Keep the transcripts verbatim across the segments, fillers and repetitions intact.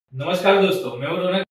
नमस्कार दोस्तों, मैं हूं रौनक।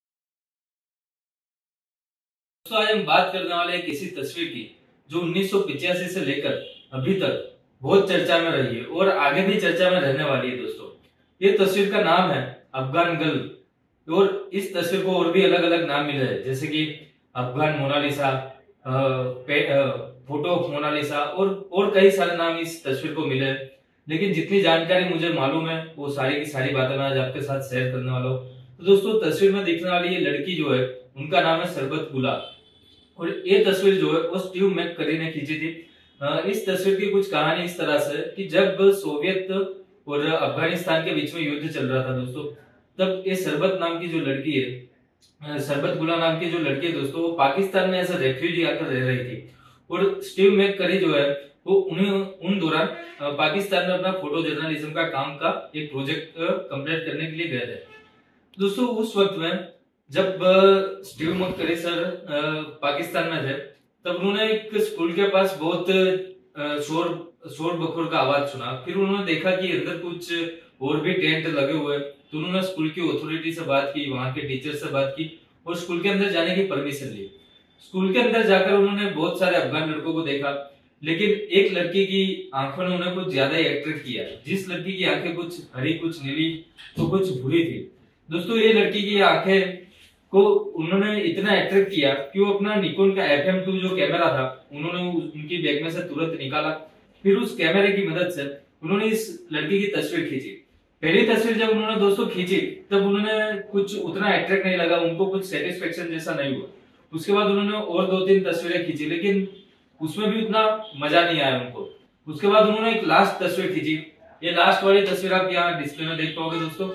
दोस्तों, आज हम बात करने वाले हैं किसी तस्वीर की जो उन्नीस सौ पचासी से लेकर अभी तक बहुत चर्चा में रही है और आगे भी चर्चा में रहने वाली है। दोस्तों, ये तस्वीर का नाम है अफगान गर्ल और इस तस्वीर को और भी अलग अलग नाम मिले हैं, जैसे कि अफगान मोनालिसा, अ, पे- अ, फोटो ऑफ मोनालिसा और और कई सारे नाम इस तस्वीर को मिले हैं। लेकिन जितनी जानकारी मुझे मालूम है वो सारी की सारी बातें मैं आज आपके साथ शेयर करने वाला हूँ। तो दोस्तों, तस्वीर में दिखने वाली ये लड़की जो है उनका नाम है शरबत गुलाब और ये तस्वीर जो है वो स्टीव मैककरी ने खींची थी। अ, इस तस्वीर की कुछ कहानी इस तरह से है कि जब सोवियत और अफगानिस्तान के बीच में युद्ध चल रहा था दोस्तों, तब ये शरबत नाम की जो लड़की है, अ, शरबत गुलाब नाम की जो लड़की है दोस्तों, वो पाकिस्तान में ऐसा रेफ्यूजी आकर रह रही थी और स्टीव मैककरी जो है वो उन्हें उन दौरान अ, पाकिस्तान में अपना फोटो जर्नलिज्म का काम का एक प्रोजेक्ट कंप्लीट करने के लिए गए थे। दोस्तों, उस वक्त में जब uh, Steve McCurry sir uh, Pakistan में थे, तब उन्होंने एक स्कूल के पास बहुत अ, शोर शोर बखोर का आवाज सुना। फिर उन्होंने देखा कि अंदर कुछ और भी टेंट लगे हुए हैं। तो उन्होंने स्कूल की अथॉरिटी से बात की, वहां के टीचर से बात की और स्कूल के अंदर जाने की परमिशन ली। स्कूल के अंदर जाकर उन्होंने बहुत सारे अफगान लड़कों को देखा, लेकिन एक लड़की की आंखों ने उन्हें कुछ ज्यादा अट्रैक्ट किया। जिस लड़की की आंखें कुछ हरी, कुछ नीली, तो कुछ भूरी थी। दोस्तों, ये लड़की की आंखें को उन्होंने इतना अट्रैक्ट किया कि वो अपना निकोन का एफ एम टू जो कैमरा था उन्होंने उस- उनकी बैग में से तुरंत निकाला। फिर उस कैमरे की मदद से उन्होंने इस लड़की की तस्वीर खींची। पहली तस्वीर जब उन्होंने दोस्तों खींची, तब उन्होंने कुछ उतना अट्रैक्ट नहीं लगा, उनको कुछ सेटिस्फेक्शन जैसा नहीं हुआ। उसके बाद उन्होंने और दो तीन तस्वीरें खींची, लेकिन उसमें भी उतना मजा नहीं आया उनको। उसके बाद उन्होंने एक लास्ट तस्वीर खींची। ये लास्ट वाली तस्वीर आप यहाँ डिस्प्ले में देख पाओगे दोस्तों।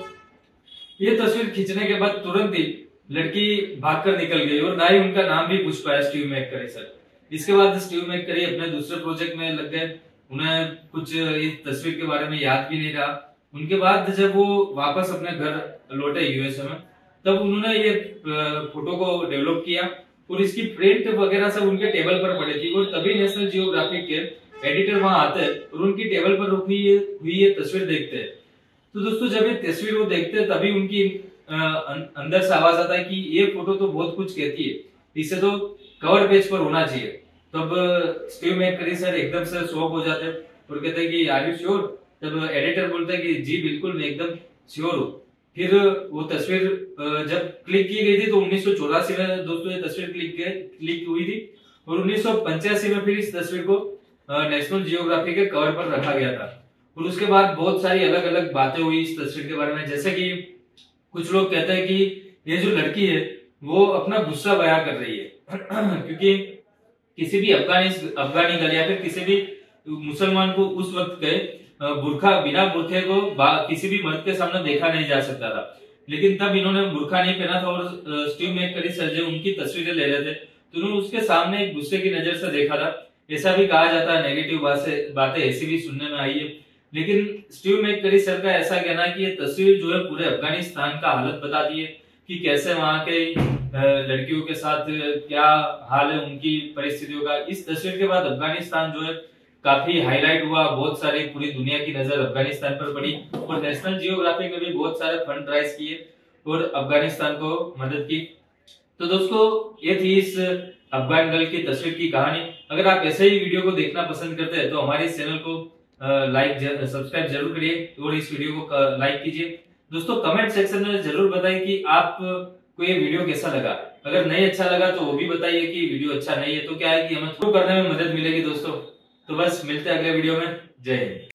ये तस्वीर खींचने के बाद तुरंत ही लड़की भागकर निकल गई और ना ही उनका नाम भी पूछ पाया स्टीव मैककरी सर। इसके बाद स्टीव मैककरी अपने दूसरे प्रोजेक्ट में लग गए। उन्हें कुछ इस तस्वीर के बारे में याद भी नहीं रहा। उनके बाद जब वो वापस अपने घर लौटे यूएसए में, तब उन्होंने ये अ, फोटो को डेवलप किया और इसकी प्रिंट वगैरह सब उनके टेबल पर पड़ी थी और तभी नेशनल जियोग्राफिक के एडिटर वहां आते हैं और उनकी टेबल पर रखी हुई हुई ये तस्वीर देखते हैं। तो दोस्तों, जब ये तस्वीर वो देखते हैं तभी उनकी अ, अं- अंदर से आवाज आता है कि ये फोटो तो बहुत कुछ कहती है, इसे तो कवर पेज पर होना चाहिए। तब स्टीव मैककरी सर एकदम से शॉक हो जाते हैं और कहते हैं कि आर यू श्योर। तब एडिटर बोलता है कि जी बिल्कुल, मैं एकदम श्योर हूँ। फिर वो तस्वीर अ, जब क्लिक की गई थी तो उन्नीस सौ चौरासी में दोस्तों ये तस्वीर क्लिक क्लिक हुई थी और उन्नीस सौ पंचासी में फिर इस तस्वीर को नेशनल जियोग्राफी के कवर पर रखा गया था। और उसके बाद बहुत सारी अलग अलग बातें हुई इस तस्वीर के बारे में, जैसे कि कुछ लोग कहते हैं कि ये जो लड़की है वो अपना गुस्सा बयां कर रही है क्योंकि किसी भी अफगानी अफगानी गर्ल या फिर किसी भी मुसलमान को उस वक्त के अ, बुरखा बिना बुरखे को बा- किसी भी मर्द के सामने देखा नहीं जा सकता था। लेकिन तब इन्होंने बुरखा नहीं पहना था और अ, स्टीव मैककरी सर जो उनकी तस्वीरें ले रहे थे, तो उन्होंने उसके सामने एक गुस्से की नजर से देखा था। ऐसा भी कहा जाता है, नेगेटिव बातें बातें ऐसी भी सुनने में आई है। लेकिन स्टीव मैककरी सर का ऐसा कहना है कि ये तस्वीर जो है पूरे अफगानिस्तान का हालत बताती है कि कैसे वहां के अ, लड़कियों के साथ क्या हाल है, उनकी परिस्थितियों का। इस तस्वीर के बाद अफगानिस्तान जो है काफी हाईलाइट हुआ, बहुत सारी पूरी दुनिया की नजर अफगानिस्तान पर पड़ी और नेशनल जियोग्राफिक ने भी बहुत सारे फंड राइज किए और अफगानिस्तान को मदद की। तो दोस्तों, ये थी इस अफगान गर्ल की तस्वीर की कहानी। अगर आप ऐसे ही वीडियो को देखना पसंद करते हैं तो हमारे इस चैनल को लाइक सब्सक्राइब जरूर करिए और इस वीडियो को लाइक कीजिए। दोस्तों, कमेंट सेक्शन में जरूर बताइए कि आपको ये वीडियो कैसा लगा। अगर नहीं अच्छा लगा तो वो भी बताइए कि वीडियो अच्छा नहीं है, तो क्या है कि हमें शुरू करने में मदद मिलेगी दोस्तों। तो बस मिलते हैं अगले वीडियो में। जय हिंद।